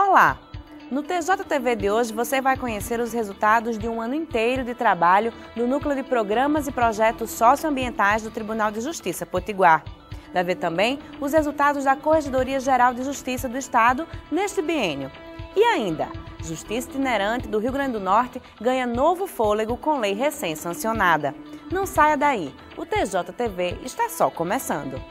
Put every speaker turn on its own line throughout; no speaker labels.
Olá! No TJTV de hoje você vai conhecer os resultados de um ano inteiro de trabalho no Núcleo de Programas e Projetos Socioambientais do Tribunal de Justiça Potiguar. Vai ver também os resultados da Corregedoria Geral de Justiça do Estado neste biênio. E ainda, Justiça Itinerante do Rio Grande do Norte ganha novo fôlego com lei recém-sancionada. Não saia daí, o TJTV está só começando.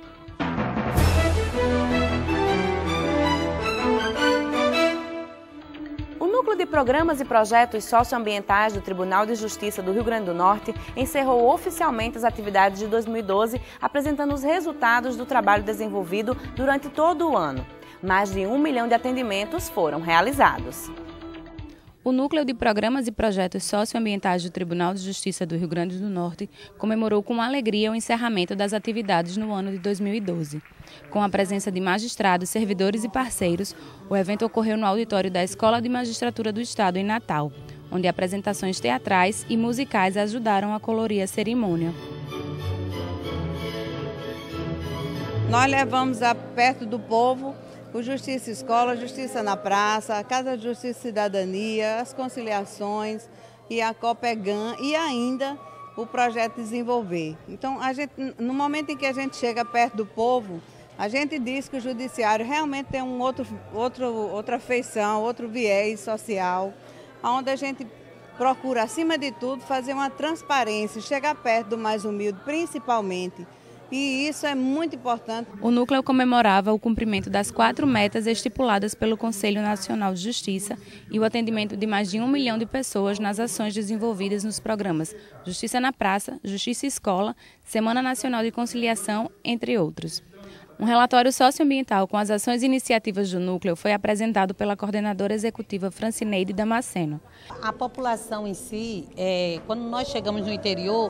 O Núcleo de Programas e Projetos Socioambientais do Tribunal de Justiça do Rio Grande do Norte encerrou oficialmente as atividades de 2012, apresentando os resultados do trabalho desenvolvido durante todo o ano. Mais de 1 milhão de atendimentos foram realizados.
O Núcleo de Programas e Projetos Socioambientais do Tribunal de Justiça do Rio Grande do Norte comemorou com alegria o encerramento das atividades no ano de 2012. Com a presença de magistrados, servidores e parceiros, o evento ocorreu no auditório da Escola de Magistratura do Estado, em Natal, onde apresentações teatrais e musicais ajudaram a colorir a cerimônia.
Nós levamos perto do povo o Justiça Escola, Justiça na Praça, a Casa de Justiça e Cidadania, as conciliações e a Copegan e ainda o projeto Desenvolver. Então, no momento em que a gente chega perto do povo, a gente diz que o judiciário realmente tem outra feição, outro viés social, onde a gente procura, acima de tudo, fazer uma transparência, chegar perto do mais humilde, principalmente. E isso é muito importante.
O núcleo comemorava o cumprimento das 4 metas estipuladas pelo Conselho Nacional de Justiça e o atendimento de mais de 1 milhão de pessoas nas ações desenvolvidas nos programas Justiça na Praça, Justiça Escola, Semana Nacional de Conciliação, entre outros. Um relatório socioambiental com as ações e iniciativas do núcleo foi apresentado pela coordenadora executiva Francineide Damasceno.
A população em si, quando nós chegamos no interior,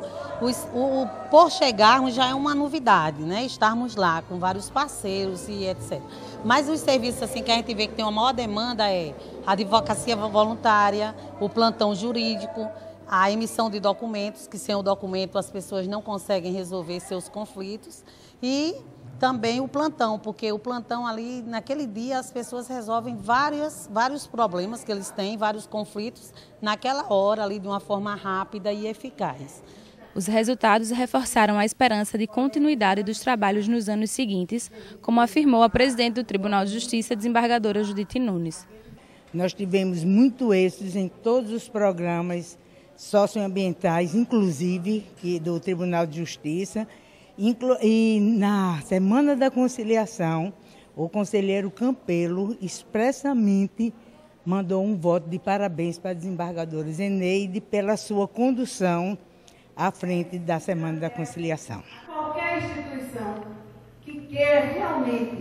por chegarmos já é uma novidade, né? Estarmos lá com vários parceiros e etc. Mas os serviços assim, que a gente vê que tem uma maior demanda é a advocacia voluntária, o plantão jurídico, a emissão de documentos, que sem o documento as pessoas não conseguem resolver seus conflitos, e também o plantão, porque o plantão ali, naquele dia, as pessoas resolvem vários problemas que eles têm, vários conflitos, naquela hora ali, de uma forma rápida e eficaz.
Os resultados reforçaram a esperança de continuidade dos trabalhos nos anos seguintes, como afirmou a presidente do Tribunal de Justiça, desembargadora Judite Nunes.
Nós tivemos muito êxito em todos os programas socioambientais, inclusive do Tribunal de Justiça. E na Semana da Conciliação, o conselheiro Campelo expressamente mandou um voto de parabéns para a desembargadora Zeneide pela sua condução à frente da Semana da Conciliação.
Qualquer instituição que quer realmente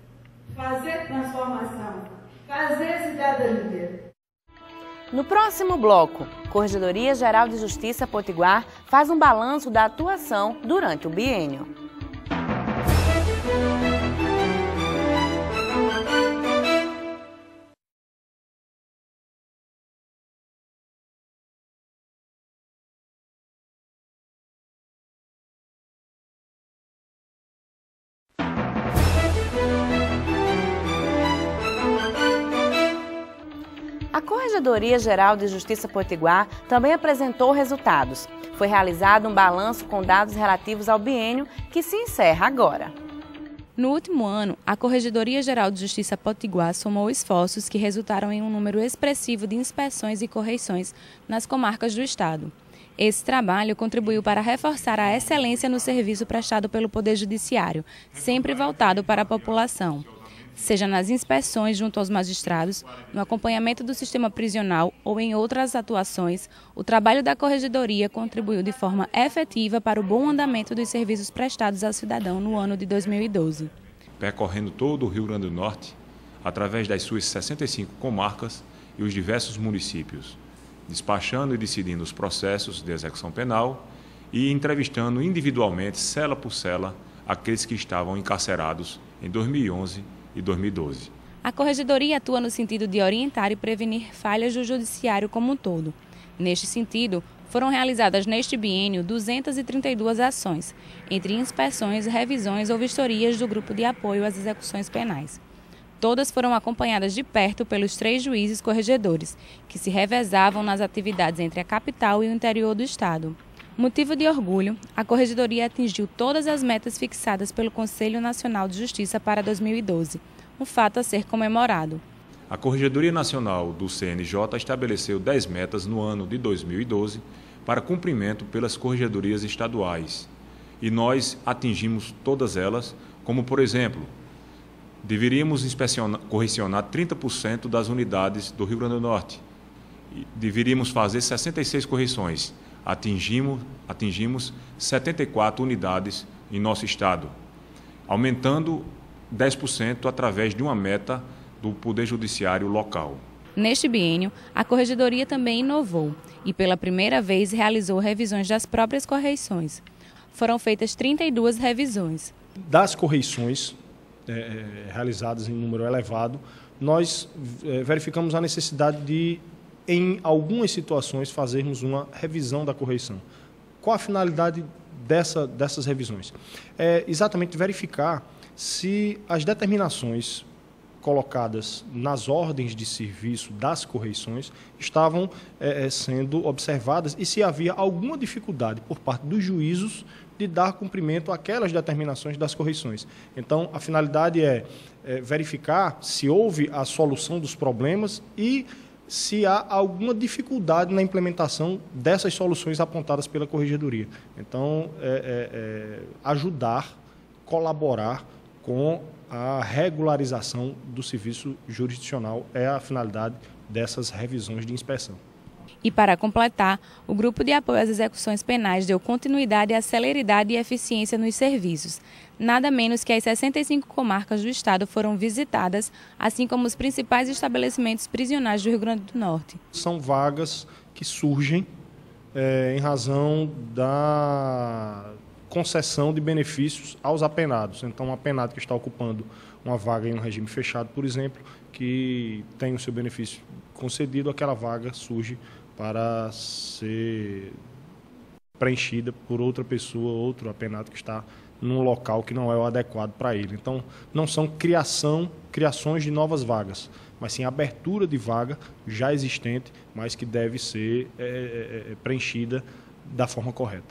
fazer transformação, fazer cidadania.
No próximo bloco, Corregedoria Geral de Justiça Potiguar faz um balanço da atuação durante o biênio. A Corregedoria Geral de Justiça Potiguar também apresentou resultados. Foi realizado um balanço com dados relativos ao biênio, que se encerra agora.
No último ano, a Corregedoria Geral de Justiça Potiguar somou esforços que resultaram em um número expressivo de inspeções e correições nas comarcas do Estado. Esse trabalho contribuiu para reforçar a excelência no serviço prestado pelo Poder Judiciário, sempre voltado para a população. Seja nas inspeções junto aos magistrados, no acompanhamento do sistema prisional ou em outras atuações, o trabalho da Corregedoria contribuiu de forma efetiva para o bom andamento dos serviços prestados ao cidadão no ano de 2012.
Percorrendo todo o Rio Grande do Norte, através das suas 65 comarcas e os diversos municípios, despachando e decidindo os processos de execução penal e entrevistando individualmente, cela por cela, aqueles que estavam encarcerados em 2011 e 2012.
A Corregedoria atua no sentido de orientar e prevenir falhas do Judiciário como um todo. Neste sentido, foram realizadas neste biênio 232 ações, entre inspeções, revisões ou vistorias do Grupo de Apoio às Execuções Penais. Todas foram acompanhadas de perto pelos 3 juízes corregedores, que se revezavam nas atividades entre a capital e o interior do estado. Motivo de orgulho, a Corregedoria atingiu todas as metas fixadas pelo Conselho Nacional de Justiça para 2012, um fato a ser comemorado.
A Corregedoria Nacional do CNJ estabeleceu 10 metas no ano de 2012 para cumprimento pelas corregedorias estaduais. E nós atingimos todas elas, como por exemplo, deveríamos correcionar 30% das unidades do Rio Grande do Norte. Deveríamos fazer 66 correções. Atingimos 74 unidades em nosso estado, aumentando 10% através de uma meta do Poder Judiciário local.
Neste biênio, a Corregedoria também inovou e pela primeira vez realizou revisões das próprias correições. Foram feitas 32 revisões.
Das correições realizadas em número elevado, nós verificamos a necessidade de, em algumas situações, fazermos uma revisão da correição. Qual a finalidade dessas revisões? É exatamente verificar se as determinações colocadas nas ordens de serviço das correições estavam sendo observadas e se havia alguma dificuldade por parte dos juízos de dar cumprimento àquelas determinações das correições. Então, a finalidade é verificar se houve a solução dos problemas e se há alguma dificuldade na implementação dessas soluções apontadas pela Corregedoria. Então, ajudar, colaborar com a regularização do serviço jurisdicional é a finalidade dessas revisões de inspeção.
E para completar, o Grupo de Apoio às Execuções Penais deu continuidade à celeridade e eficiência nos serviços. Nada menos que as 65 comarcas do estado foram visitadas, assim como os principais estabelecimentos prisionais do Rio Grande do Norte.
São vagas que surgem em razão da concessão de benefícios aos apenados. Então, um apenado que está ocupando uma vaga em um regime fechado, por exemplo, que tem o seu benefício concedido, aquela vaga surge para ser preenchida por outra pessoa, outro apenado que está num local que não é o adequado para ele. Então, não são criações de novas vagas, mas sim abertura de vaga já existente, mas que deve ser preenchida da forma correta.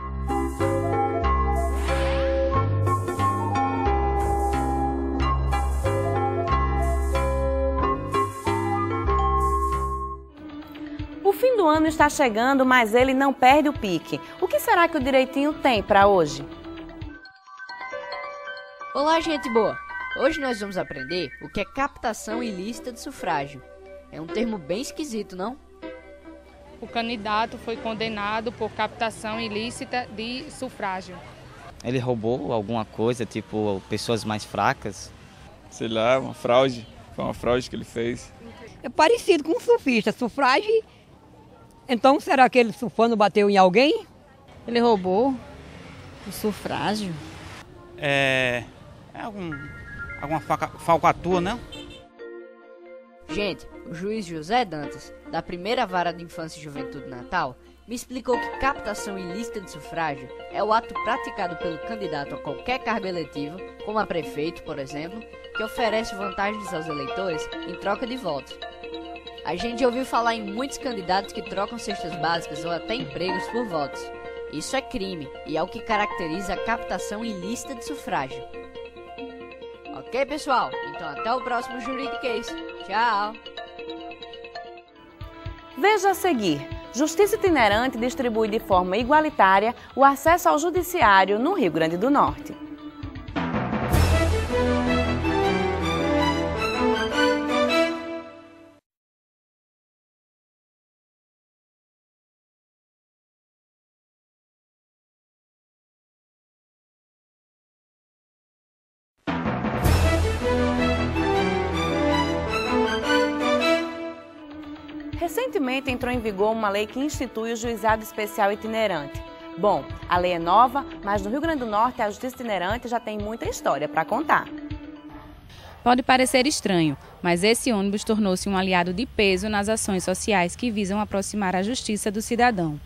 O fim do ano está chegando, mas ele não perde o pique. O que será que o Direitinho tem para hoje?
Olá, gente boa! Hoje nós vamos aprender o que é captação ilícita de sufrágio. É um termo bem esquisito, não?
O candidato foi condenado por captação ilícita de sufrágio.
Ele roubou alguma coisa, tipo pessoas mais fracas?
Sei lá, uma fraude. Foi uma fraude que ele fez.
É parecido com um surfista. Sufrágio. Então, será que ele surfando bateu em alguém?
Ele roubou o sufrágio.
Alguma falcatrua, não?
Gente, o juiz José Dantas, da primeira vara de Infância e Juventude Natal, me explicou que captação ilícita de sufrágio é o ato praticado pelo candidato a qualquer cargo eletivo, como a prefeito, por exemplo, que oferece vantagens aos eleitores em troca de votos. A gente ouviu falar em muitos candidatos que trocam cestas básicas ou até empregos por votos. Isso é crime e é o que caracteriza a captação ilícita de sufrágio. Ok, pessoal? Então até o próximo Juridiquês. Tchau!
Veja a seguir. Justiça Itinerante distribui de forma igualitária o acesso ao judiciário no Rio Grande do Norte. Recentemente entrou em vigor uma lei que institui o Juizado Especial Itinerante. Bom, a lei é nova, mas no Rio Grande do Norte a Justiça Itinerante já tem muita história para contar.
Pode parecer estranho, mas esse ônibus tornou-se um aliado de peso nas ações sociais que visam aproximar a justiça do cidadão.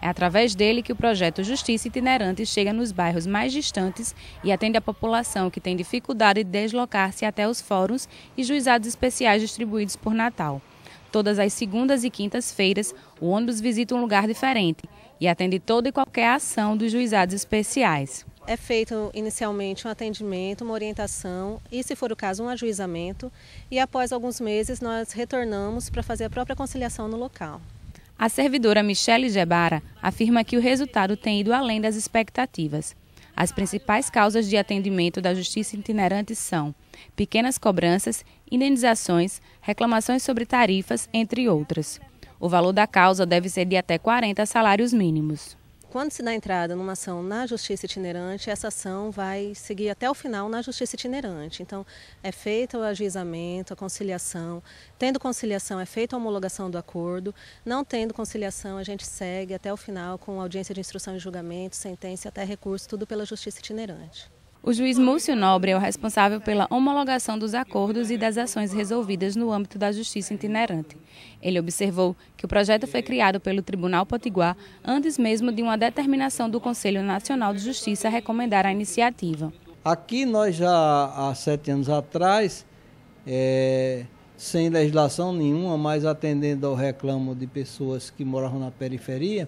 É através dele que o projeto Justiça Itinerante chega nos bairros mais distantes e atende a população que tem dificuldade de deslocar-se até os fóruns e juizados especiais distribuídos por Natal. Todas as segundas e quintas-feiras, o ônibus visita um lugar diferente e atende toda e qualquer ação dos juizados especiais.
É feito inicialmente um atendimento, uma orientação e, se for o caso, um ajuizamento. E após alguns meses nós retornamos para fazer a própria conciliação no local.
A servidora Michele Gebara afirma que o resultado tem ido além das expectativas. As principais causas de atendimento da Justiça Itinerante são pequenas cobranças, indenizações, reclamações sobre tarifas, entre outras. O valor da causa deve ser de até 40 salários mínimos.
Quando se dá entrada numa ação na Justiça Itinerante, essa ação vai seguir até o final na Justiça Itinerante. Então, é feito o ajuizamento, a conciliação. Tendo conciliação, é feita a homologação do acordo. Não tendo conciliação, a gente segue até o final com audiência de instrução e julgamento, sentença e até recurso, tudo pela Justiça Itinerante.
O juiz Múcio Nobre é o responsável pela homologação dos acordos e das ações resolvidas no âmbito da Justiça Itinerante. Ele observou que o projeto foi criado pelo Tribunal Potiguar antes mesmo de uma determinação do Conselho Nacional de Justiça recomendar a iniciativa.
Aqui nós já há 7 anos atrás, sem legislação nenhuma, mas atendendo ao reclamo de pessoas que moravam na periferia,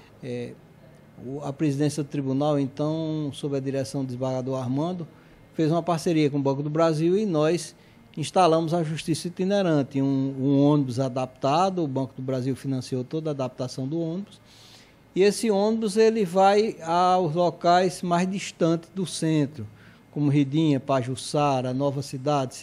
a presidência do tribunal, então, sob a direção do desembargador Armando, fez uma parceria com o Banco do Brasil e nós instalamos a Justiça Itinerante, um ônibus adaptado. O Banco do Brasil financiou toda a adaptação do ônibus. E esse ônibus ele vai aos locais mais distantes do centro, como Ridinha, Pajuçara, Nova Cidade,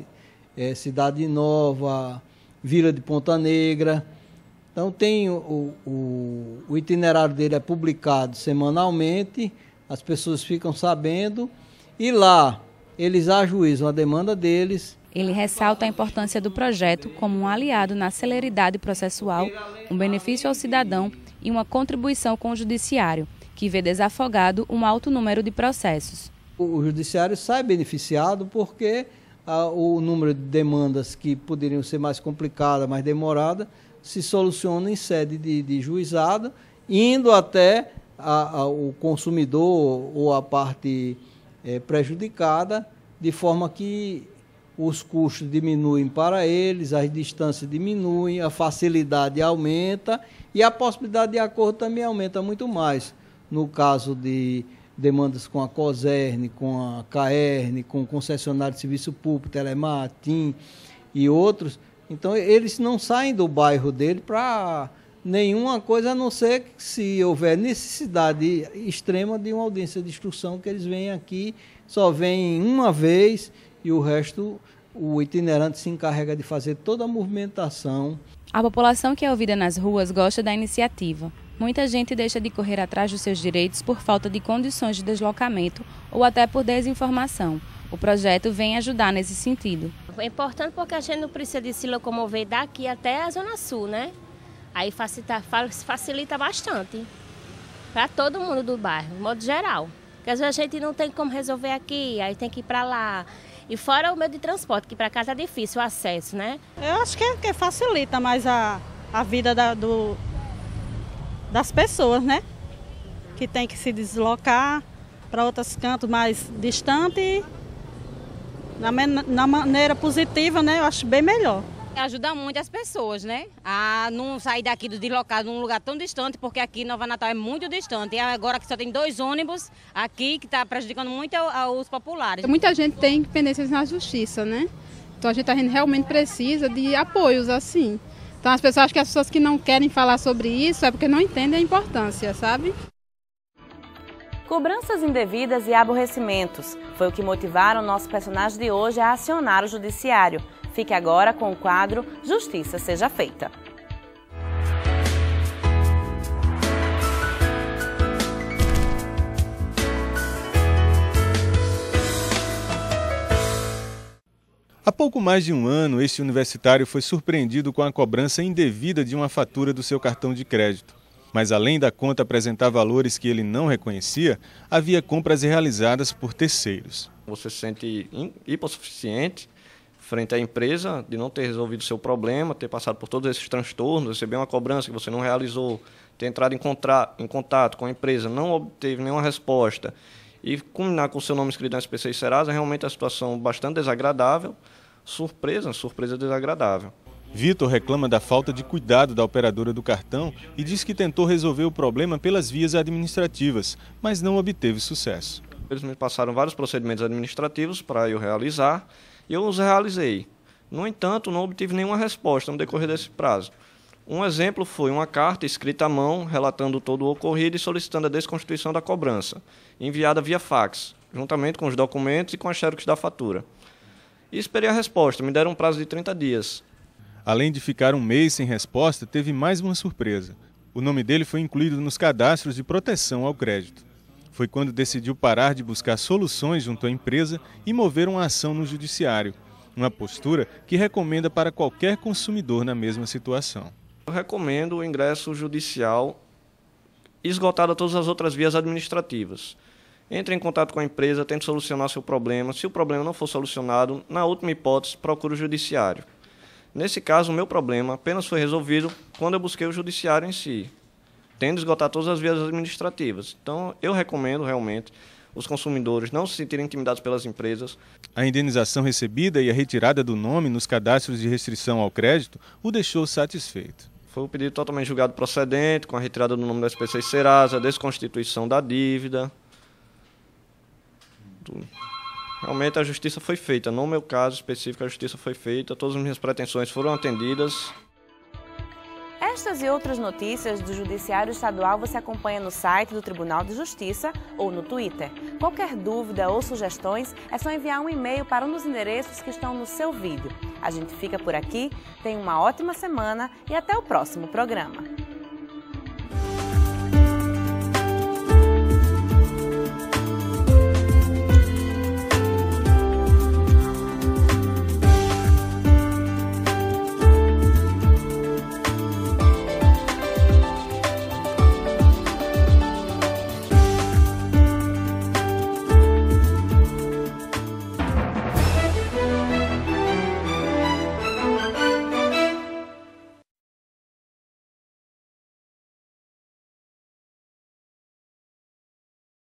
Cidade Nova, Vila de Ponta Negra. Então tem o itinerário dele é publicado semanalmente, as pessoas ficam sabendo e lá eles ajuizam a demanda deles.
Ele ressalta a importância do projeto como um aliado na celeridade processual, um benefício ao cidadão e uma contribuição com o judiciário, que vê desafogado um alto número de processos.
O judiciário sai beneficiado porque o número de demandas que poderiam ser mais complicadas, mais demoradas, se soluciona em sede de juizado, indo até o consumidor ou a parte prejudicada, de forma que os custos diminuem para eles, as distâncias diminuem, a facilidade aumenta e a possibilidade de acordo também aumenta muito mais. No caso de demandas com a COSERN, com a CAERN, com o concessionário de serviço público, Telemar, TIM e outros. Então, eles não saem do bairro dele para nenhuma coisa, a não ser que se houver necessidade extrema de uma audiência de instrução, que eles vêm aqui, só vêm uma vez e o resto, o itinerante se encarrega de fazer toda a movimentação.
A população que é ouvida nas ruas gosta da iniciativa. Muita gente deixa de correr atrás dos seus direitos por falta de condições de deslocamento ou até por desinformação. O projeto vem ajudar nesse sentido.
É importante porque a gente não precisa de se locomover daqui até a Zona Sul, né? Aí facilita bastante para todo mundo do bairro, de modo geral. Porque às vezes a gente não tem como resolver aqui, aí tem que ir para lá. E fora o meio de transporte, que para cá tá difícil o acesso, né?
Eu acho que facilita mais a vida das pessoas, né? Que tem que se deslocar para outros cantos mais distantes. Na maneira positiva, né? Eu acho bem melhor.
Ajuda muito as pessoas, né? A não sair daqui deslocado num lugar tão distante, porque aqui Nova Natal é muito distante. E agora que só tem 2 ônibus aqui, que está prejudicando muito aos populares.
Muita gente tem pendências na justiça, né? Então a gente realmente precisa de apoios assim. Então as pessoas, acho que as pessoas que não querem falar sobre isso é porque não entendem a importância, sabe?
Cobranças indevidas e aborrecimentos foi o que motivaram o nosso personagem de hoje a acionar o judiciário. Fique agora com o quadro Justiça Seja Feita.
Há pouco mais de um ano, este universitário foi surpreendido com a cobrança indevida de uma fatura do seu cartão de crédito. Mas além da conta apresentar valores que ele não reconhecia, havia compras realizadas por terceiros.
Você se sente hipossuficiente,
frente à empresa de não ter resolvido o seu problema, ter passado por todos esses transtornos, receber uma cobrança que você não realizou, ter entrado em contato com a empresa, não obteve nenhuma resposta e culminar com o seu nome escrito na SPC Serasa, é realmente uma situação bastante desagradável, surpresa desagradável.
Vitor reclama da falta de cuidado da operadora do cartão e diz que tentou resolver o problema pelas vias administrativas, mas não obteve sucesso.
Eles me passaram vários procedimentos administrativos para eu realizar e eu os realizei. No entanto, não obtive nenhuma resposta no decorrer desse prazo. Um exemplo foi uma carta escrita à mão, relatando todo o ocorrido e solicitando a desconstituição da cobrança, enviada via fax, juntamente com os documentos e com as xerox da fatura. E esperei a resposta, me deram um prazo de 30 dias.
Além de ficar um mês sem resposta, teve mais uma surpresa. O nome dele foi incluído nos cadastros de proteção ao crédito. Foi quando decidiu parar de buscar soluções junto à empresa e mover uma ação no judiciário. Uma postura que recomenda para qualquer consumidor na mesma situação.
Eu recomendo o ingresso judicial esgotado todas as outras vias administrativas. Entre em contato com a empresa, tente solucionar seu problema. Se o problema não for solucionado, na última hipótese, procure o judiciário. Nesse caso, o meu problema apenas foi resolvido quando eu busquei o judiciário em si, tendo esgotado todas as vias administrativas. Então, eu recomendo realmente os consumidores não se sentirem intimidados pelas empresas.
A indenização recebida e a retirada do nome nos cadastros de restrição ao crédito o deixou satisfeito.
Foi um pedido totalmente julgado procedente, com a retirada do nome da SPC Serasa, a desconstituição da dívida. Realmente a justiça foi feita, no meu caso específico a justiça foi feita, todas as minhas pretensões foram atendidas.
Estas e outras notícias do Judiciário Estadual você acompanha no site do Tribunal de Justiça ou no Twitter. Qualquer dúvida ou sugestões é só enviar um e-mail para um dos endereços que estão no seu vídeo. A gente fica por aqui, tenha uma ótima semana e até o próximo programa.